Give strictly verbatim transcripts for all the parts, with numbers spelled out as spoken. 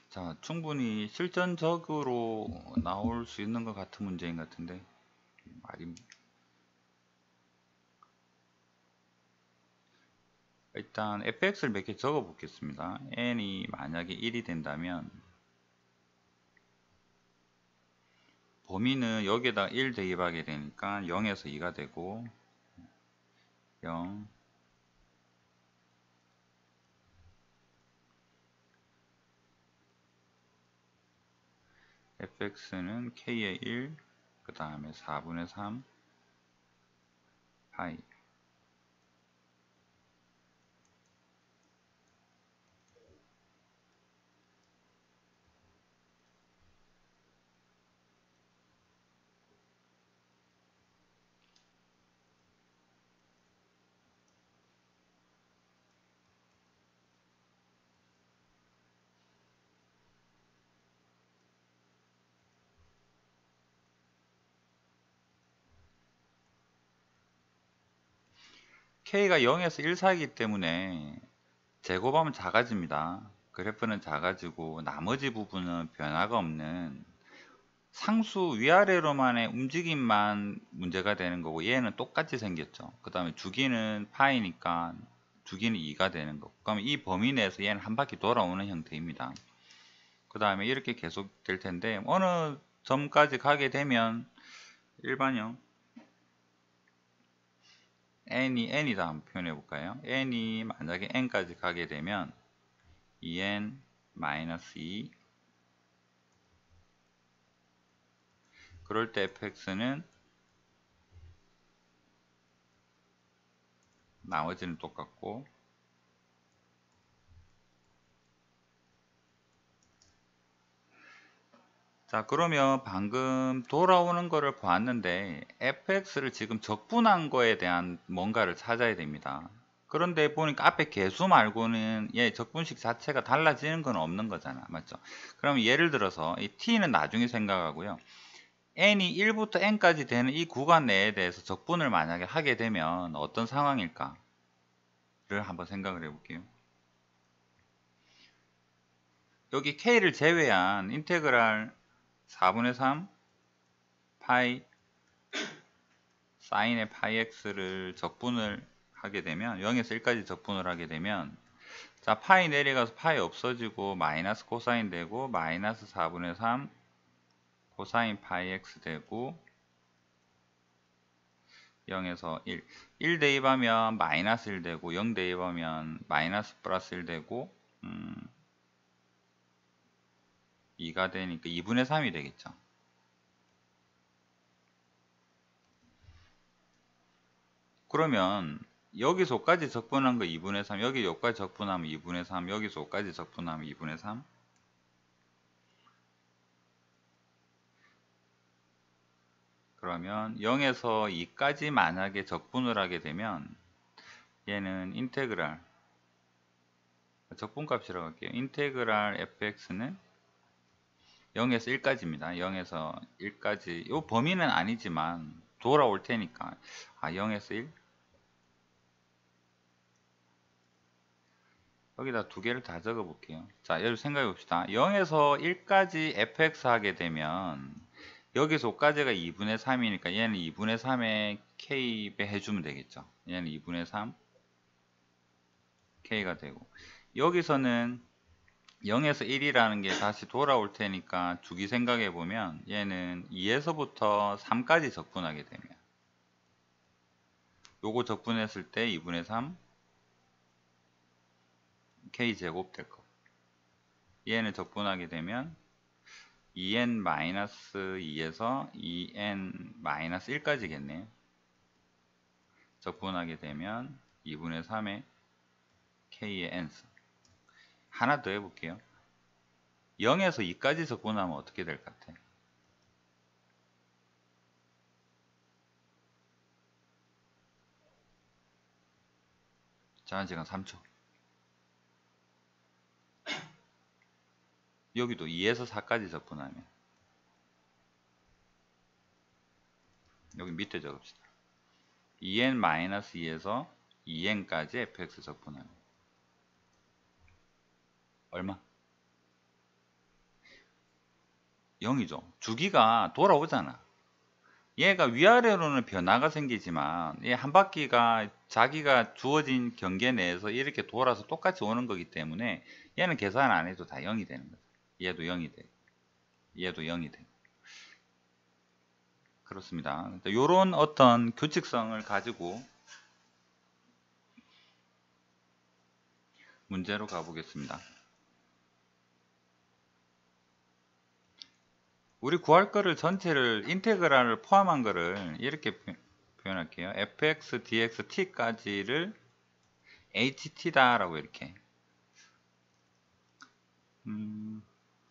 자, 충분히 실전적으로 나올 수 있는 것 같은 문제인 것 같은데 말이 일단 에프엑스를 몇 개 적어 보겠습니다. n이 만약에 일이 된다면 범위는 여기에다 일 대입하게 되니까 영에서 이가 되고 영 에프엑스는 k의 일, 그 다음에 사분의 삼 파이. k가 영에서 일 사이기 때문에 제곱하면 작아집니다. 그래프는 작아지고 나머지 부분은 변화가 없는 상수 위아래로만의 움직임만 문제가 되는 거고 얘는 똑같이 생겼죠. 그 다음에 주기는 파이니까 주기는 이가 되는 거고, 그러면 이 범위 내에서 얘는 한 바퀴 돌아오는 형태입니다. 그 다음에 이렇게 계속 될 텐데 어느 점까지 가게 되면 일반형 n이 n이다 한번 표현해 볼까요? n이 만약에 n까지 가게 되면 이 엔 마이너스 이, 그럴 때 에프엑스는 나머지는 똑같고, 자 그러면 방금 돌아오는 거를 보았는데 에프엑스를 지금 적분한 거에 대한 뭔가를 찾아야 됩니다. 그런데 보니까 앞에 개수 말고는 얘 적분식 자체가 달라지는 건 없는 거잖아, 맞죠? 그럼 예를 들어서 이 t는 나중에 생각하고요, n이 일부터 n까지 되는 이 구간 내에 대해서 적분을 만약에 하게 되면 어떤 상황일까를 한번 생각을 해 볼게요. 여기 k를 제외한 인테그랄 사분의 삼 파이 사인의 파이 x를 적분을 하게 되면 영에서 일까지 적분을 하게 되면, 자 파이 내려가서 파이 없어지고 마이너스 코사인 되고 마이너스 사분의 삼 코사인 파이 x 되고 영에서 일, 일 대입하면 마이너스 일 되고 영 대입하면 마이너스 플러스 일 되고 음, 이가 되니까 이분의 삼이 되겠죠. 그러면 여기서 오까지 적분한 거 이분의 삼, 여기 여기까지 적분하면 이분의 삼, 여기서 오까지 적분하면 이분의 삼. 그러면 영에서 이까지 만약에 적분을 하게 되면 얘는 인테그랄 적분값이라고 할게요. 인테그랄 에프엑스는 영에서 일까지입니다. 영에서 일까지 이 범위는 아니지만 돌아올 테니까 아 영에서 일, 여기다 두 개를 다 적어 볼게요. 자, 여러분 생각해 봅시다. 영에서 일까지 에프엑스 하게 되면 여기서 오까지가 이분의 삼이니까 얘는 이분의 삼에 k 배 해주면 되겠죠. 얘는 이분의 삼 k가 되고, 여기서는 영에서 일이라는 게 다시 돌아올 테니까 주기 생각해 보면 얘는 이에서부터 삼까지 적분하게 되면 요거 적분했을 때 이분의 삼 k제곱 될 거고, 얘는 적분하게 되면 이 엔 마이너스 이에서 이 엔 마이너스 일까지겠네요. 적분하게 되면 이분의 삼에 k의 n수. 하나 더 해볼게요. 영에서 이까지 적분하면 어떻게 될 것 같아요? 제한시간 삼 초. 여기도 이에서 사까지 적분하면, 여기 밑에 적읍시다. 이 엔 마이너스 이에서 이 엔까지 에프엑스 적분하면 얼마? 영이죠. 주기가 돌아오잖아. 얘가 위아래로는 변화가 생기지만 얘 한 바퀴가 자기가 주어진 경계 내에서 이렇게 돌아서 똑같이 오는 거기 때문에 얘는 계산 안 해도 다 영이 되는 거죠. 얘도 영이 돼. 얘도 영이 돼. 그렇습니다. 이런 어떤 규칙성을 가지고 문제로 가보겠습니다. 우리 구할 거를 전체를 인테그랄을 포함한 거를 이렇게 표현할게요. fx, dx, t까지를 ht다 라고 이렇게 음,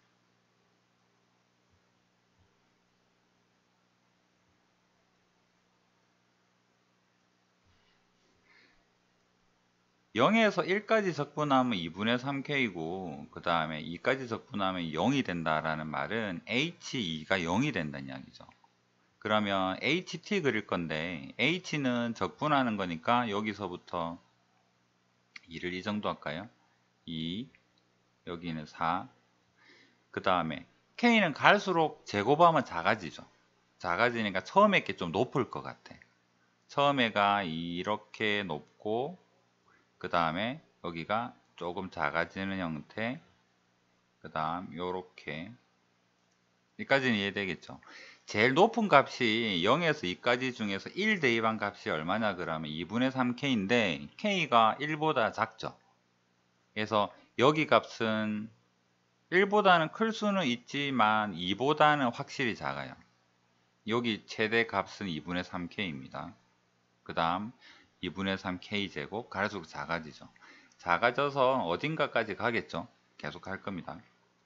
영에서 일까지 적분하면 이분의 삼 케이고 그 다음에 이까지 적분하면 영이 된다라는 말은 에이치이가 영이 된다는 이야기죠. 그러면 에이치티 그릴 건데 h는 적분하는 거니까 여기서부터 이를 이 정도 할까요? 이, 여기는 사, 그 다음에 k는 갈수록 제곱하면 작아지죠. 작아지니까 처음에 게 좀 높을 것 같아. 처음에가 이렇게 높고 그 다음에 여기가 조금 작아지는 형태, 그 다음 요렇게 여기까지는 이해되겠죠. 제일 높은 값이 영에서 이까지 중에서 일 대입한 값이 얼마냐 그러면 이분의 삼 케이인데 k가 일보다 작죠. 그래서 여기 값은 일보다는 클 수는 있지만 이보다는 확실히 작아요. 여기 최대 값은 이분의 삼 케이입니다. 그 다음 이분의 삼 케이 제곱 갈수록 작아지죠. 작아져서 어딘가까지 가겠죠. 계속 갈 겁니다.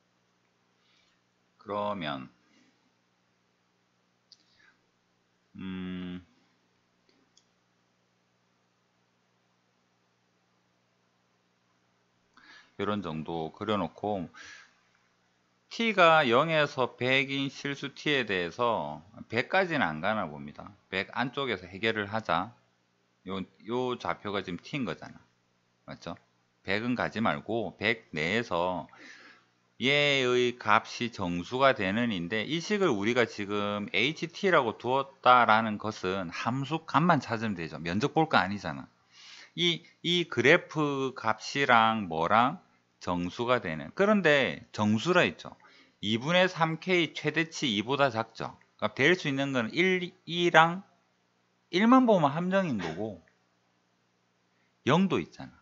그러면 음 이런 정도 그려놓고 t가 영에서 백인 실수 t에 대해서 백까지는 안 가나 봅니다. 백 안쪽에서 해결을 하자. 요, 요 좌표가 지금 t인 거잖아. 맞죠? 백은 가지 말고 백 내에서 얘의 값이 정수가 되는 인데 이 식을 우리가 지금 ht라고 두었다라는 것은 함수 값만 찾으면 되죠. 면적 볼 거 아니잖아. 이, 이 그래프 값이랑 뭐랑 정수가 되는. 그런데 정수라 했죠. 이분의 삼 케이 최대치 이보다 작죠. 그러니까 될 수 있는 건 일, 이랑 일만 보면 함정인 거고 영도 있잖아.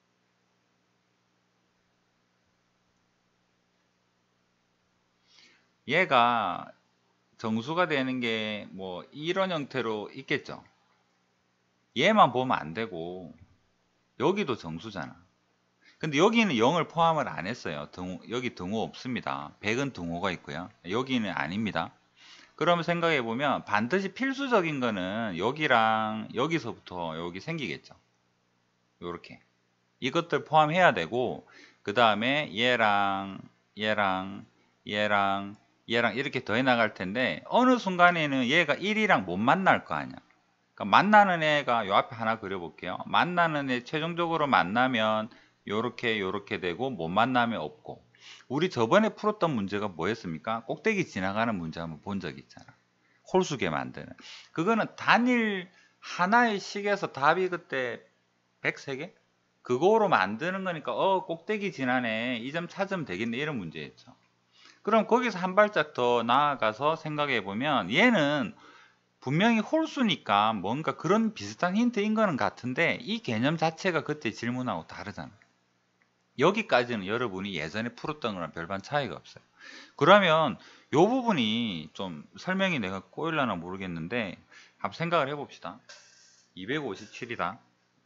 얘가 정수가 되는 게 뭐 이런 형태로 있겠죠. 얘만 보면 안 되고 여기도 정수잖아. 근데 여기는 영을 포함을 안 했어요. 등호, 여기 등호 없습니다. 백은 등호가 있고요. 여기는 아닙니다. 그러면 생각해 보면 반드시 필수적인 거는 여기랑 여기서부터 여기 생기겠죠. 요렇게 이것들 포함해야 되고 그 다음에 얘랑 얘랑 얘랑 얘랑 이렇게 더해 나갈 텐데 어느 순간에는 얘가 일이랑 못 만날 거 아니야. 그러니까 만나는 애가 요 앞에 하나 그려볼게요. 만나는 애 최종적으로 만나면 요렇게 요렇게 되고 못 만나면 없고. 우리 저번에 풀었던 문제가 뭐였습니까? 꼭대기 지나가는 문제 한번 본 적 있잖아. 홀수계 만드는. 그거는 단일 하나의 식에서 답이 그때 백삼 개? 그거로 만드는 거니까 어 꼭대기 지나네. 이 점 찾으면 되겠네. 이런 문제였죠. 그럼 거기서 한 발짝 더 나아가서 생각해 보면 얘는 분명히 홀수니까 뭔가 그런 비슷한 힌트인 거는 같은데 이 개념 자체가 그때 질문하고 다르잖아. 여기까지는 여러분이 예전에 풀었던 거랑 별반 차이가 없어요. 그러면 이 부분이 좀 설명이 내가 꼬일라나 모르겠는데 한번 생각을 해봅시다. 이백오십칠이다.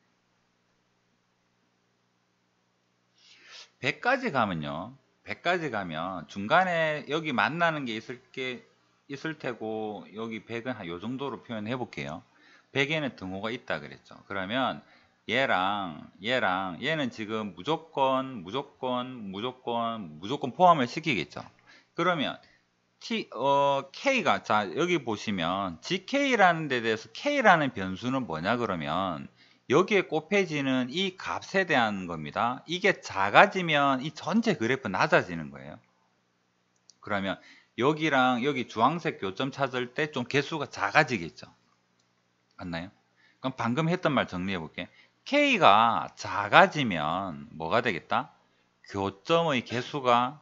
백까지 가면요. 백까지 가면 중간에 여기 만나는 게 있을 게 있을 테고 여기 백은 한 요 정도로 표현해 볼게요. 백에는 등호가 있다 그랬죠. 그러면 얘랑 얘랑 얘는 지금 무조건 무조건 무조건 무조건 포함을 시키겠죠. 그러면 T, 어, K가 자 여기 보시면 지케이라는 데 대해서 K라는 변수는 뭐냐 그러면 여기에 곱해지는 이 값에 대한 겁니다. 이게 작아지면 이 전체 그래프 낮아지는 거예요. 그러면 여기랑 여기 주황색 교점 찾을 때 좀 개수가 작아지겠죠. 맞나요? 그럼 방금 했던 말 정리해 볼게. K가 작아지면 뭐가 되겠다? 교점의 개수가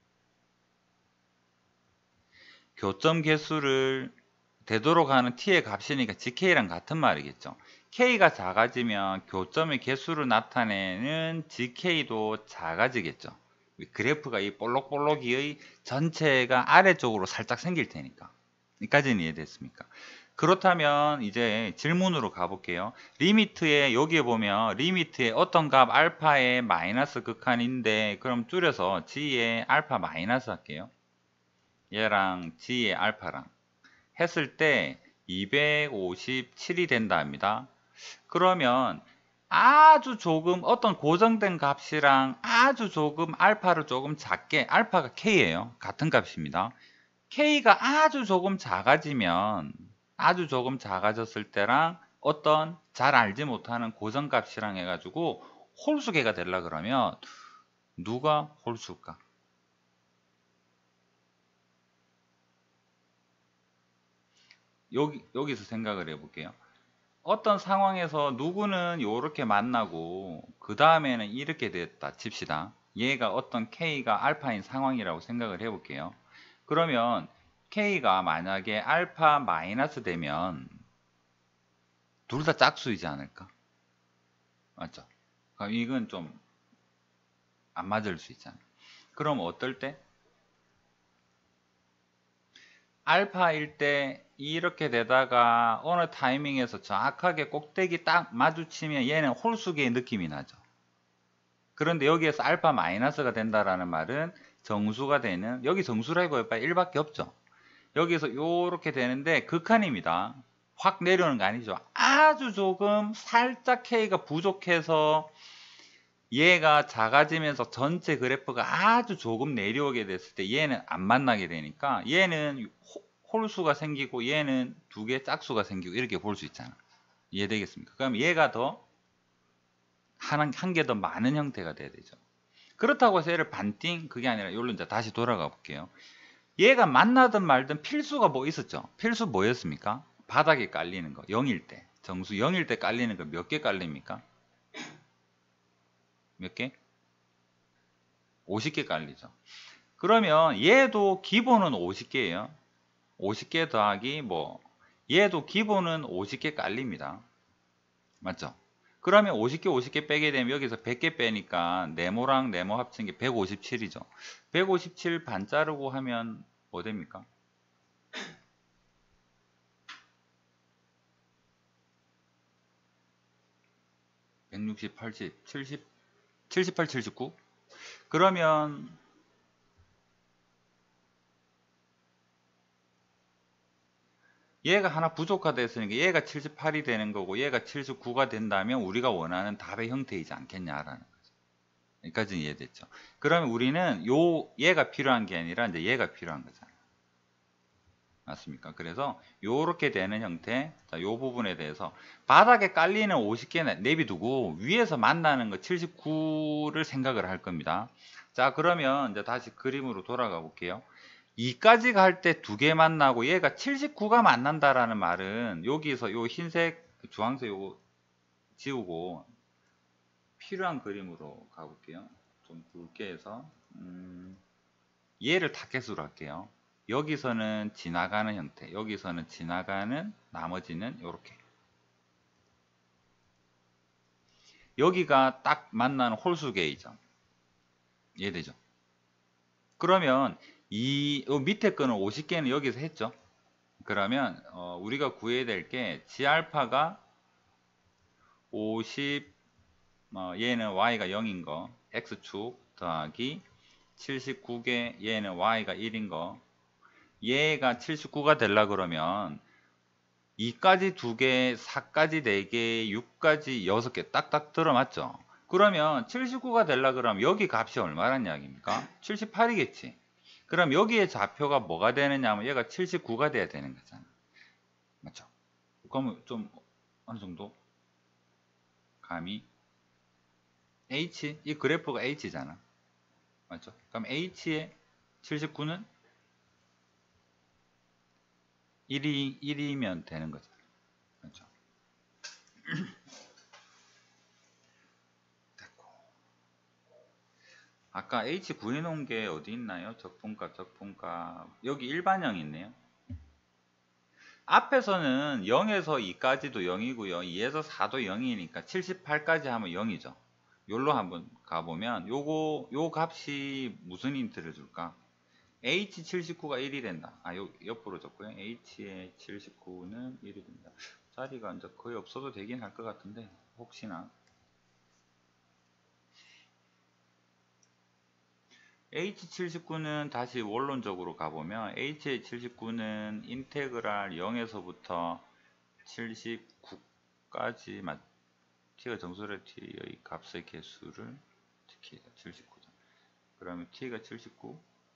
교점 개수를 되도록 하는 t의 값이니까 gk랑 같은 말이겠죠. k가 작아지면 교점의 개수를 나타내는 gk도 작아지겠죠. 그래프가 이 볼록볼록이의 전체가 아래쪽으로 살짝 생길 테니까. 여기까지는 이해됐습니까? 그렇다면 이제 질문으로 가볼게요. 리미트에 여기에 보면 리미트에 어떤 값 알파의 마이너스 극한인데 그럼 줄여서 g의 알파 마이너스 할게요. 얘랑 g의 알파랑 했을 때 이백오십칠이 된다 합니다. 그러면 아주 조금 어떤 고정된 값이랑 아주 조금 알파를 조금 작게, 알파가 k예요. 같은 값입니다. k가 아주 조금 작아지면 아주 조금 작아졌을 때랑 어떤 잘 알지 못하는 고정값이랑 해가지고 홀수계가 되려 그러면 누가 홀수일까? 여기, 여기서 생각을 해볼게요. 어떤 상황에서 누구는 이렇게 만나고 그 다음에는 이렇게 됐다 칩시다. 얘가 어떤 k가 알파인 상황이라고 생각을 해볼게요. 그러면 k가 만약에 알파 마이너스 되면 둘 다 짝수이지 않을까? 맞죠? 그럼 이건 좀 안 맞을 수 있잖아. 그럼 어떨 때? 알파일 때 이렇게 되다가 어느 타이밍에서 정확하게 꼭대기 딱 마주치면 얘는 홀수계의 느낌이 나죠. 그런데 여기에서 알파 마이너스가 된다라는 말은 정수가 되는, 여기 정수라고 해봐야 일밖에 없죠. 여기서 이렇게 되는데 극한입니다. 확 내려오는 거 아니죠. 아주 조금 살짝 K가 부족해서 얘가 작아지면서 전체 그래프가 아주 조금 내려오게 됐을 때 얘는 안 만나게 되니까 얘는 홀수가 생기고 얘는 두 개 짝수가 생기고 이렇게 볼 수 있잖아. 이해되겠습니까? 그럼 얘가 더 한 개 더 많은 형태가 돼야 되죠. 그렇다고 해서 얘를 반띵 그게 아니라 여기로 이제 다시 돌아가 볼게요. 얘가 만나든 말든 필수가 뭐 있었죠? 필수 뭐였습니까? 바닥에 깔리는 거 영일 때 정수 영일 때 깔리는 거 몇 개 깔립니까? 몇 개? 오십 개 깔리죠. 그러면 얘도 기본은 오십 개예요. 오십 개 더하기 뭐 얘도 기본은 오십 개 깔립니다. 맞죠? 그러면 오십 개 오십 개 빼게 되면 여기서 백 개 빼니까 네모랑 네모 합친 게 백오십칠이죠. 백오십칠 반 자르고 하면 뭐 됩니까? 백육십, 팔십, 칠십, 칠십팔, 칠십구? 그러면 얘가 하나 부족하다했으니까 얘가 칠십팔이 되는 거고 얘가 칠십구가 된다면 우리가 원하는 답의 형태이지 않겠냐라는 거죠. 여기까지 이해됐죠. 그러면 우리는 요 얘가 필요한 게 아니라 이제 얘가 필요한 거잖아요. 맞습니까? 그래서 요렇게 되는 형태, 자, 요 부분에 대해서 바닥에 깔리는 오십 개 내비두고 위에서 만나는 거 칠십구를 생각을 할 겁니다. 자, 그러면 이제 다시 그림으로 돌아가 볼게요. 이까지가 할 때 두 개 만나고 얘가 칠십구가 만난다라는 말은 여기서 요 흰색, 주황색 요거 지우고 필요한 그림으로 가볼게요. 좀 굵게 해서 음, 얘를 타겟으로 할게요. 여기서는 지나가는 형태, 여기서는 지나가는, 나머지는 이렇게. 여기가 딱 만나는 홀수 게이죠. 이해되죠? 그러면 이 밑에 거는 오십 개는 여기서 했죠. 그러면 어, 우리가 구해야 될 게 G알파가 오십, 어, 얘는 Y가 영인 거, X축 더하기 칠십구 개, 얘는 Y가 일인 거, 얘가 칠십구가 되려 그러면 이까지 두 개, 사까지 네 개, 육까지 여섯 개 딱딱 들어맞죠? 그러면 칠십구가 되려 그러면 여기 값이 얼마란 이야기입니까? 칠십팔이겠지. 그럼 여기에 좌표가 뭐가 되느냐 하면 얘가 칠십구가 돼야 되는 거잖아. 맞죠? 그러면 좀 어느 정도 감이 H, 이 그래프가 H잖아. 맞죠? 그럼 H의 칠십구는 일이, 일이면 되는 거죠. 그렇죠. 됐고. 아까 H 구해놓은 게 어디 있나요? 적분값, 적분값. 여기 일반형 있네요. 앞에서는 영에서 이까지도 영이고요. 이에서 사도 영이니까 칠십팔까지 하면 영이죠. 요로 한번 가보면 요거 요 값이 무슨 힌트를 줄까? 에이치 칠십구가 일이 된다. 아, 요 옆으로 적고요. H의 칠십구는 일이 된다. 자리가 이제 거의 없어도 되긴 할 것 같은데 혹시나 에이치 칠십구는 다시 원론적으로 가보면 H의 칠십구는 인테그랄 영에서부터 칠십구까지 t가 정수의 t의 값의 개수를 t가 칠십구죠. 그러면 t가 칠십구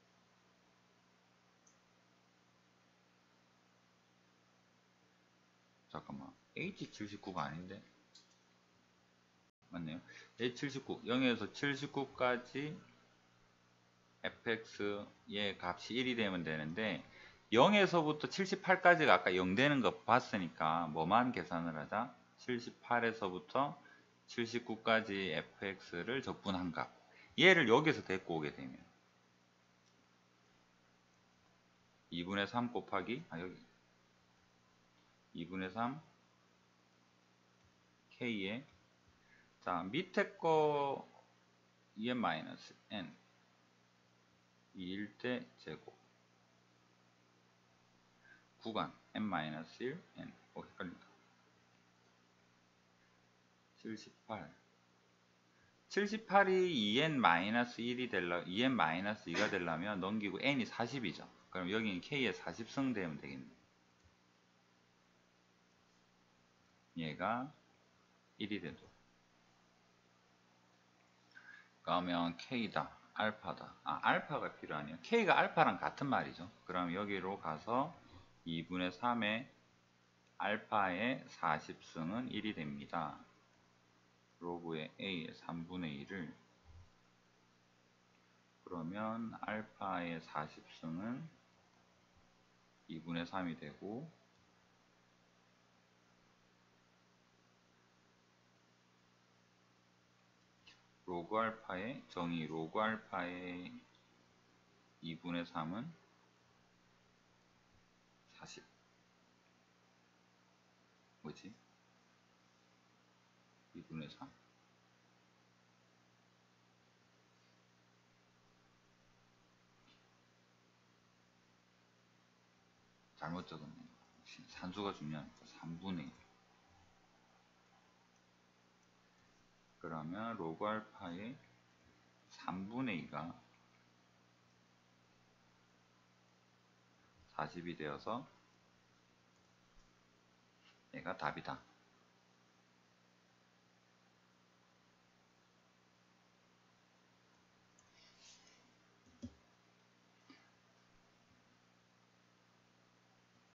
잠깐만 H 칠십구가 아닌데 맞네요. H 칠십구 영에서 칠십구까지 fx의 값이 일이 되면 되는데 영에서부터 칠십팔까지가 아까 영 되는 거 봤으니까 뭐만 계산을 하자. 칠십팔에서부터 칠십구까지 fx를 적분한 값. 얘를 여기서 데리고 오게 되면 이분의 삼 곱하기 아 여기 이분의 삼 k에 자 밑에 거 이엔 마이너스 n 이일 대 제곱 구간 n-일 n 어 헷갈린다. 칠십팔 칠십팔이 이엔-일이 되려 이엔-이가 되려면 넘기고 n이 사십이죠. 그럼 여기는 k에 사십 승 되면 되겠네. 얘가 일이 되도록. 그러면 k다. 알파다. 아, 알파가 필요하네요. k가 알파랑 같은 말이죠. 그럼 여기로 가서 이분의 삼의 알파의 사십 승은 일이 됩니다. 로그의 a의 삼분의 일을 그러면 알파의 사십 승은 이분의 삼이 되고 로그 알파의 정의 로그 알파의 이분의 삼은 사십 뭐지? 이분의 삼 잘못 적었네요. 산수가 중요하니까 삼분의 일 그러면 로그 알파의 삼분의 이가 사십이 되어서 얘가 답이다.